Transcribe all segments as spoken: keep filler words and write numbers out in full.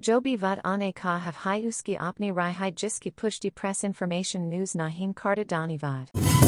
जो भी वाद आने का have hai uski apni rai hai jiski pushti press information news nahin karta dhanyavad.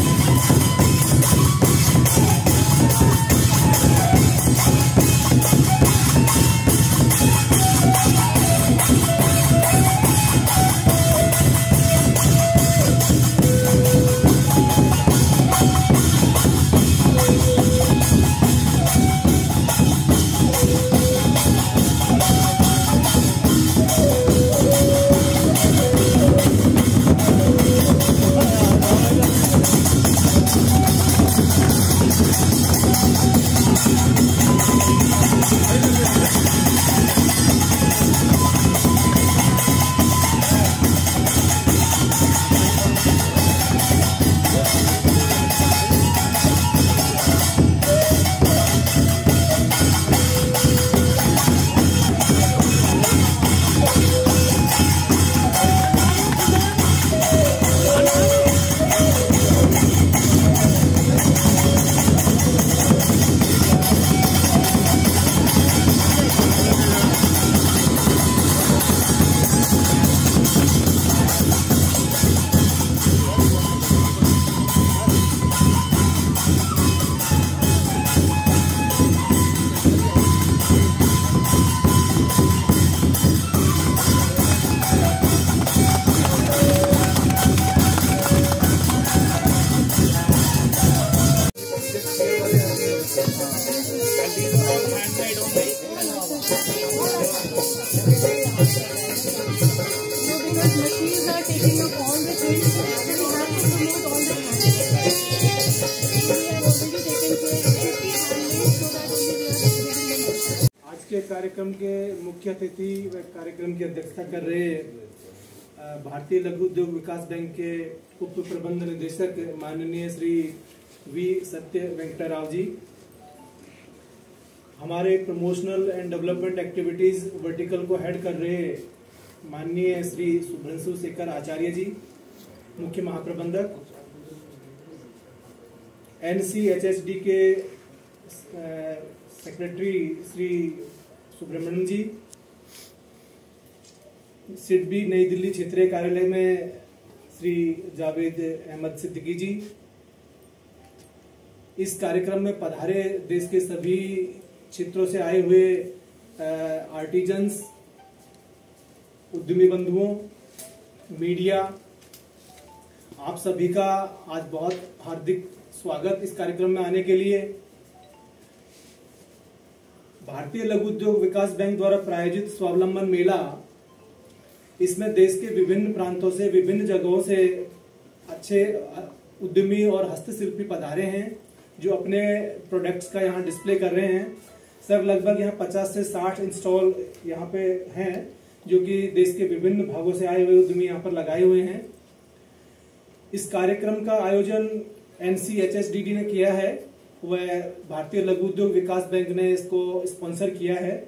कार्यक्रम के मुख्य अतिथि व कार्यक्रम की अध्यक्षता कर रहे भारतीय लघु उद्योग विकास बैंक के उप प्रबंध निदेशक माननीय श्री वी सत्य वेंकटा राव जी, हमारे promotional and development activities vertical को हेड कर रहे माननीय श्री शुभ्रांशु शेखर आचार्य जी, मुख्य महाप्रबंधक, एनसीएचएसडी के सेक्रेटरी श्री सुब्रमण्यम जी, सिडबी नई दिल्ली क्षेत्रीय कार्यालय में श्री जावेद अहमद सिद्दीकी जी, इस कार्यक्रम में पधारे देश के सभी क्षेत्रों से आए हुए आर्टिजन्स, उद्यमी बंधुओं, मीडिया, आप सभी का आज बहुत हार्दिक स्वागत इस कार्यक्रम में आने के लिए। भारतीय लघु उद्योग विकास बैंक द्वारा प्रायोजित स्वावलंबन मेला, इसमें देश के विभिन्न प्रांतों से, विभिन्न जगहों से अच्छे उद्यमी और हस्तशिल्पी पधारे हैं जो अपने प्रोडक्ट्स का यहाँ डिस्प्ले कर रहे हैं। सर, लगभग यहाँ पचास से साठ इंस्टॉल यहाँ पे हैं जो कि देश के विभिन्न भागों से आए हुए उद्यमी यहाँ पर लगाए हुए हैं। इस कार्यक्रम का आयोजन एनसीएचएसडी ने किया है, वह भारतीय लघु उद्योग विकास बैंक ने इसको स्पॉन्सर किया है।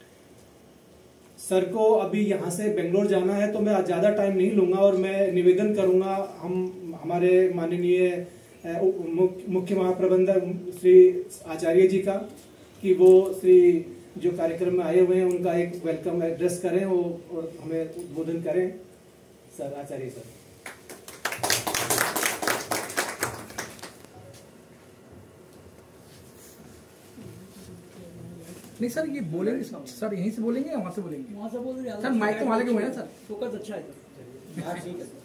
सर को अभी यहाँ से बेंगलोर जाना है तो मैं ज्यादा टाइम नहीं लूंगा और मैं निवेदन करूंगा हम हमारे माननीय मुख्य महाप्रबंधक श्री आचार्य जी का कि वो श्री जो कार्यक्रम में आए हुए हैं उनका एक वेलकम एड्रेस करें और हमें उद्बोधन करें। Sir, Acharya sir. नहीं सर, ये बोलेंगे सर, यहीं से बोलेंगे या वहाँ से बोलेंगे? वहाँ से बोल रहे सर, माइक तो वहाँ लगे हुए हैं सर। फोकस अच्छा है सर। हाँ, ठीक है सर।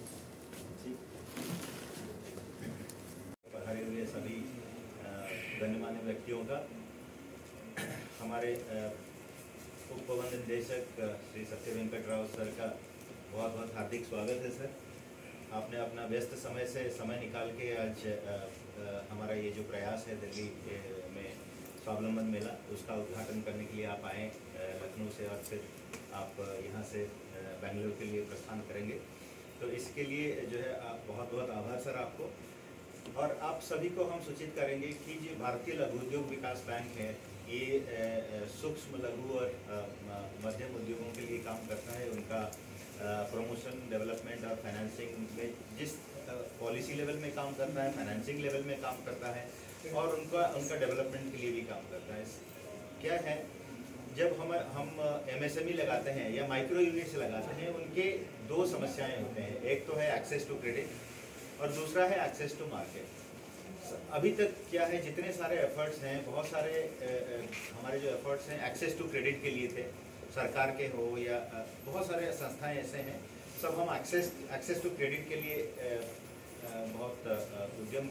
पधारे हुए सभी गण्यमान्य व्यक्तियों का हमारे उप प्रबंध निदेशक श्री सत्य वेंकट राव सर का बहुत बहुत हार्दिक स्वागत है। सर, आपने अपना व्यस्त समय से समय निकाल के आज आ, आ, हमारा ये जो प्रयास है दिल्ली में स्वावलंबन मेला, उसका उद्घाटन करने के लिए आप आए लखनऊ से और फिर आप यहाँ से बेंगलुरु के लिए प्रस्थान करेंगे, तो इसके लिए जो है बहुत बहुत आभार सर आपको। और आप सभी को हम सूचित करेंगे कि जो भारतीय लघु उद्योग विकास बैंक है, ये सूक्ष्म लघु और मध्यम उद्योगों के लिए काम करता है। उनका प्रमोशन, डेवलपमेंट और फाइनेंसिंग में जिस पॉलिसी लेवल में काम करता है, फाइनेंसिंग लेवल में काम करता है और उनका उनका डेवलपमेंट के लिए भी काम करता है। क्या है जब हम हम एमएसएमई लगाते हैं या माइक्रो यूनिट्स लगाते हैं, उनके दो समस्याएं होते हैं। एक तो है एक्सेस टू क्रेडिट और दूसरा है एक्सेस टू मार्केट। अभी तक क्या है, जितने सारे एफर्ट्स हैं, बहुत सारे ए, ए, हमारे जो एफर्ट्स हैं एक्सेस टू क्रेडिट के लिए थे, सरकार के हो या बहुत सारे संस्थाएं ऐसे हैं, सब हम एक्सेस एक्सेस टू क्रेडिट के लिए ए, ए, बहुत उद्यम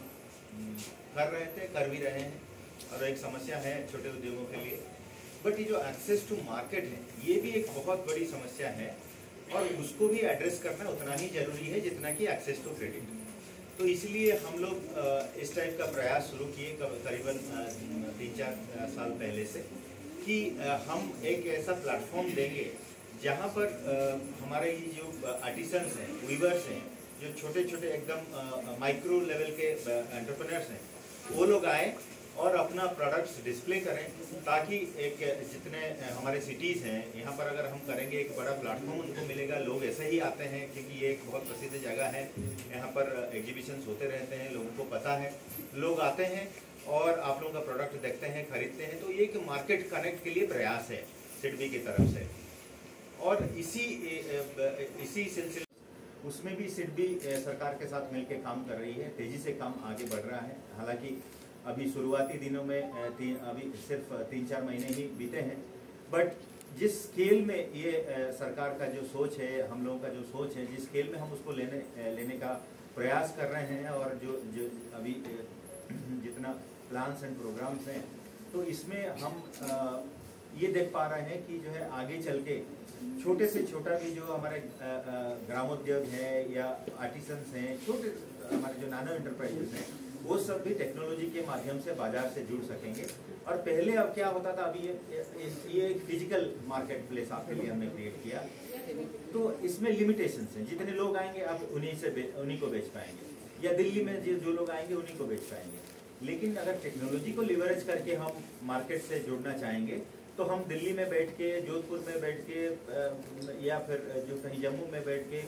कर रहे थे, कर भी रहे हैं, और एक समस्या है छोटे उद्योगों के लिए। बट ये जो एक्सेस टू मार्केट है, ये भी एक बहुत बड़ी समस्या है, और उसको भी एड्रेस करना उतना ही जरूरी है जितना कि एक्सेस टू क्रेडिट। तो इसलिए हम लोग इस टाइप का प्रयास शुरू किए करीबन तीन चार साल पहले से, कि हम एक ऐसा प्लेटफॉर्म देंगे जहां पर हमारे ये जो आर्टिसंस हैं, वीवर्स हैं, जो छोटे छोटे एकदम माइक्रो लेवल के एंटरप्रेन्योर्स हैं, वो लोग आए और अपना प्रोडक्ट्स डिस्प्ले करें, ताकि एक जितने हमारे सिटीज़ हैं यहाँ पर अगर हम करेंगे एक बड़ा प्लेटफॉर्म उनको मिलेगा। लोग ऐसे ही आते हैं क्योंकि ये एक बहुत प्रसिद्ध जगह है, यहाँ पर एग्जीबिशंस होते रहते हैं, लोगों को पता है, लोग आते हैं और आप लोगों का प्रोडक्ट देखते हैं, खरीदते हैं। तो ये एक मार्केट कनेक्ट के लिए प्रयास है सिडबी की तरफ से, और इसी इसी सिलसिले उसमें भी सिडबी सरकार के साथ मिलकर काम कर रही है, तेज़ी से काम आगे बढ़ रहा है। हालांकि अभी शुरुआती दिनों में ती, अभी सिर्फ तीन चार महीने ही बीते हैं, बट जिस स्केल में ये सरकार का जो सोच है, हम लोगों का जो सोच है, जिस स्केल में हम उसको लेने लेने का प्रयास कर रहे हैं, और जो जो अभी जितना प्लान्स एंड प्रोग्राम्स हैं, तो इसमें हम ये देख पा रहे हैं कि जो है आगे चल के छोटे से छोटा भी जो हमारे ग्रामोद्योग है या आर्टिसंस हैं, छोटे हमारे जो नानो एंटरप्राइजेस हैं, वो सब भी टेक्नोलॉजी के माध्यम से बाजार से जुड़ सकेंगे। और पहले अब क्या होता था, अभी ये ये एक फिजिकल मार्केट प्लेस आपके लिए हमने क्रिएट किया, तो इसमें लिमिटेशंस हैं। जितने लोग आएंगे आप उन्हीं से उन्हीं को बेच पाएंगे, या दिल्ली में जो जो लोग आएंगे उन्हीं को बेच पाएंगे। लेकिन अगर टेक्नोलॉजी को लिवरेज करके हम मार्केट से जुड़ना चाहेंगे, तो हम दिल्ली में बैठ के, जोधपुर में बैठ के, या फिर जो कहीं जम्मू में बैठ के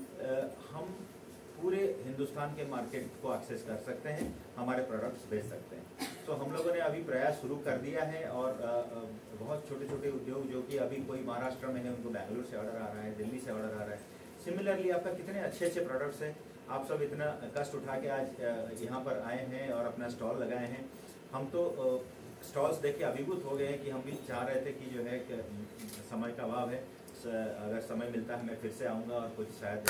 हम पूरे हिंदुस्तान के मार्केट को एक्सेस कर सकते हैं, हमारे प्रोडक्ट्स बेच सकते हैं। तो हम लोगों ने अभी प्रयास शुरू कर दिया है, और बहुत छोटे छोटे उद्योग जो कि अभी कोई महाराष्ट्र में है, उनको बैंगलोर से ऑर्डर आ रहा है, दिल्ली से ऑर्डर आ रहा है। सिमिलरली आपका कितने अच्छे अच्छे प्रोडक्ट्स हैं, आप सब इतना कष्ट उठा के आज यहाँ पर आए हैं और अपना स्टॉल लगाए हैं। हम तो स्टॉल्स देख के अभिभूत हो गए हैं कि हम भी चाह रहे थे कि जो है कि समय का अभाव है, अगर समय मिलता है मैं फिर से आऊँगा और कुछ शायद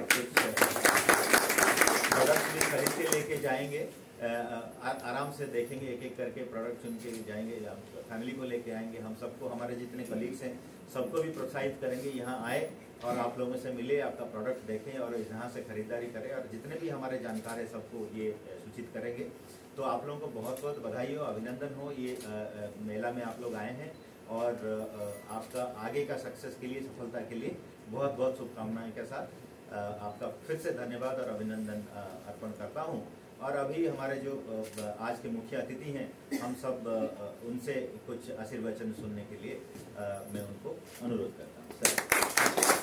प्रोडक्ट्स भी खरीद के लेके जाएंगे, आराम से देखेंगे, एक एक करके प्रोडक्ट चुन के जाएंगे, फैमिली को लेके आएंगे। हम सबको, हमारे जितने कलीग्स हैं, सबको भी प्रोत्साहित करेंगे यहाँ आए और आप लोगों से मिले, आपका प्रोडक्ट देखें और यहाँ से खरीदारी करें, और जितने भी हमारे जानकार हैं सबको ये सूचित करेंगे। तो आप लोगों को बहुत बहुत बधाई हो, अभिनंदन हो, ये आ, आ, मेला में आप लोग आए हैं, और आ, आपका आगे का सक्सेस के लिए, सफलता के लिए बहुत बहुत शुभकामनाएं के साथ आ, आपका फिर से धन्यवाद और अभिनंदन अर्पण करता हूं। और अभी हमारे जो आज के मुख्य अतिथि हैं, हम सब उनसे कुछ आशीर्वचन सुनने के लिए मैं उनको अनुरोध करता हूँ।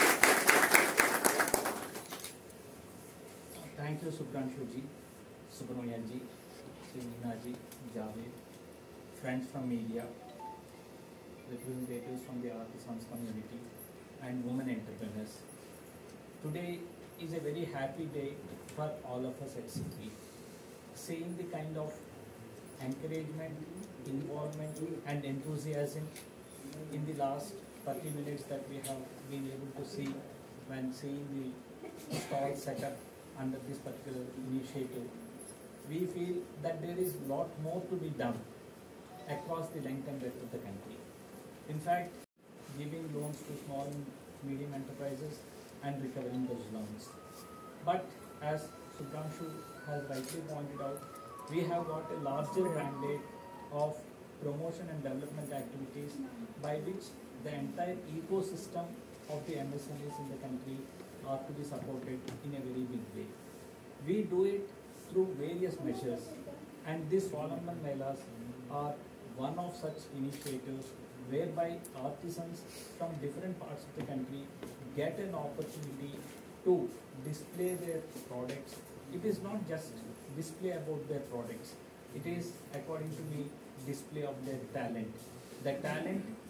Thank you Subhranshu ji, Subramanian ji, Meena ji, Javed, friends from media, representatives from the artisans community, and women entrepreneurs. Today is a very happy day for all of us at Siddhi. Seeing the kind of encouragement, involvement, and enthusiasm in the last thirty minutes that we have been able to see when seeing the stall set up under this particular initiative, we feel that there is a lot more to be done across the length and breadth of the country. In fact, giving loans to small and medium enterprises and recovering those loans. But as Subhranshu has rightly pointed out, we have got a larger mandate of promotion and development activities by which the entire ecosystem of the M S M Es in the country are to be supported in a very big way. We do it through various measures, and these Swalamban Melas are one of such initiatives whereby artisans from different parts of the country get an opportunity to display their products. It is not just display about their products, it is according to me display of their talent. The talent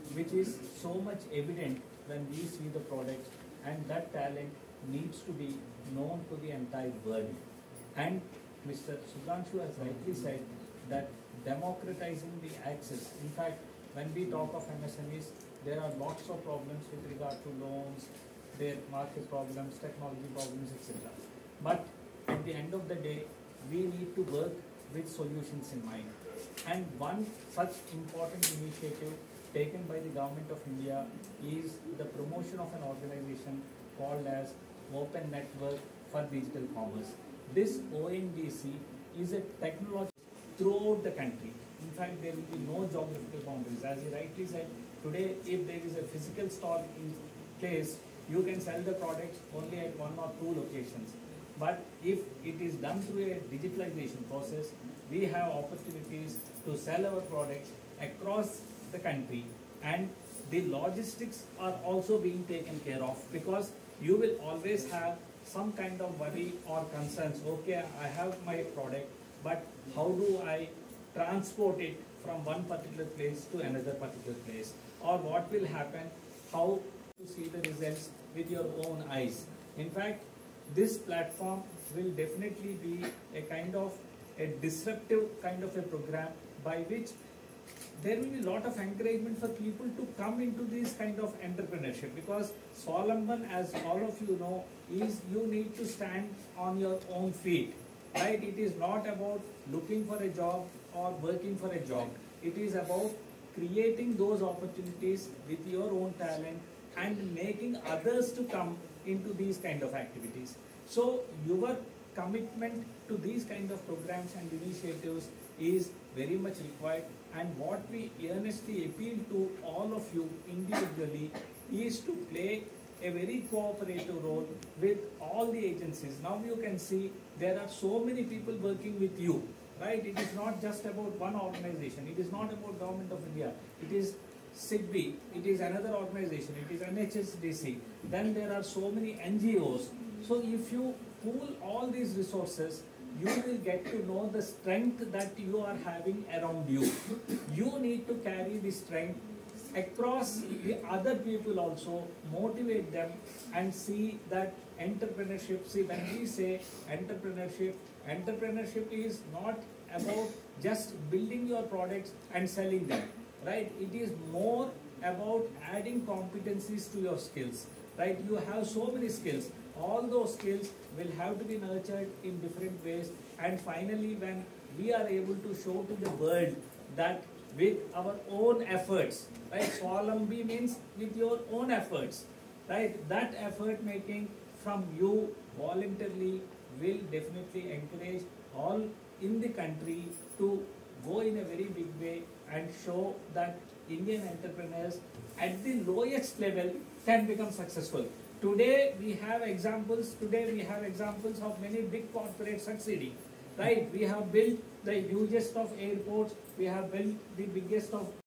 which is so much evident when we see the products, and that talent needs to be known to the entire world. And Mister Sudhanshu has rightly said that democratizing the access. In fact, when we talk of M S M Es, there are lots of problems with regard to loans, their market problems, technology problems, et cetera. But at the end of the day, we need to work with solutions in mind. And one such important initiative taken by the Government of India is the promotion of an organization called as Open Network for Digital Commerce. This O N D C is a technology throughout the country. In fact, there will be no geographical boundaries. As he rightly said, today if there is a physical store in place, you can sell the products only at one or two locations. But if it is done through a digitalization process, we have opportunities to sell our products across the country, and the logistics are also being taken care of, because you will always have some kind of worry or concerns. Okay, I have my product, but how do I transport it from one particular place to another particular place? Or what will happen? How to see the results with your own eyes? In fact, this platform will definitely be a kind of a disruptive kind of a program by which there will be a lot of encouragement for people to come into this kind of entrepreneurship, because Swalamban, as all of you know, is you need to stand on your own feet, right? It is not about looking for a job or working for a job. It is about creating those opportunities with your own talent and making others to come into these kind of activities. So your commitment to these kind of programs and initiatives is very much required, and what we earnestly appeal to all of you individually is to play a very cooperative role with all the agencies. Now you can see there are so many people working with you, right? It is not just about one organization. It is not about Government of India. It is S I D B I, it is another organization, it is N H S D C. Then there are so many N G Os. So if you pool all these resources, you will get to know the strength that you are having around you. You need to carry the strength across the other people also, motivate them and see that entrepreneurship, see when we say entrepreneurship, entrepreneurship is not about just building your products and selling them, right? It is more about adding competencies to your skills, right? You have so many skills. All those skills will have to be nurtured in different ways, and finally when we are able to show to the world that with our own efforts, right? Swalambi means with your own efforts, right? That effort making from you voluntarily will definitely encourage all in the country to go in a very big way and show that Indian entrepreneurs at the lowest level can become successful. Today we have examples, today we have examples of many big corporates succeeding, right? We have built the hugest of airports, we have built the biggest of